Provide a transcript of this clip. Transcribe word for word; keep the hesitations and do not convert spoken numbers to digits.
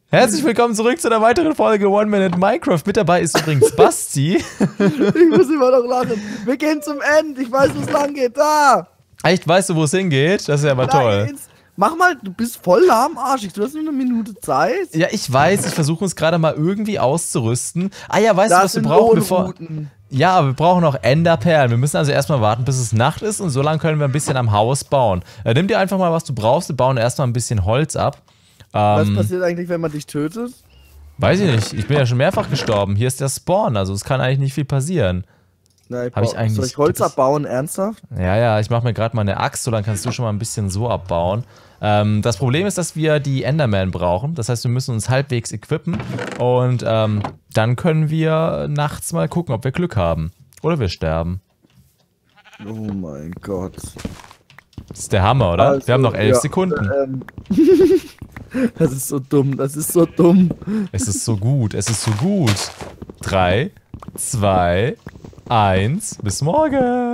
Herzlich willkommen zurück zu einer weiteren Folge One Minute Minecraft. Mit dabei ist übrigens Basti. Ich muss immer noch lachen. Wir gehen zum End. Ich weiß, wo es lang geht. Da. Echt, weißt du, wo es hingeht? Das ist ja mal toll. Ins Mach mal, du bist voll lahmarschig. Du hast nur eine Minute Zeit. Ja, ich weiß. Ich versuche uns gerade mal irgendwie auszurüsten. Ah ja, weißt Das du, was wir sind brauchen, bevor... Lohnrouten. Ja, aber wir brauchen noch Enderperlen. Wir müssen also erstmal warten, bis es Nacht ist und so lange können wir ein bisschen am Haus bauen. Äh, nimm dir einfach mal, was du brauchst. Wir bauen erstmal ein bisschen Holz ab. Was Ähm, passiert eigentlich, wenn man dich tötet? Weiß ich nicht. Ich bin ja schon mehrfach gestorben. Hier ist der Spawn, also es kann eigentlich nicht viel passieren. Na, ich Hab ich brauch- eigentlich- Soll ich Holz abbauen? Ernsthaft? Ja, ja, ich mache mir gerade mal eine Axt, so dann kannst du schon mal ein bisschen so abbauen. Ähm, das Problem ist, dass wir die Enderman brauchen. Das heißt, wir müssen uns halbwegs equippen und ähm, dann können wir nachts mal gucken, ob wir Glück haben. Oder wir sterben. Oh mein Gott. Das ist der Hammer, oder? Also, wir haben noch elf ja, Sekunden. Ähm, das ist so dumm, das ist so dumm. Es ist so gut, es ist so gut. Drei, zwei, eins, bis morgen.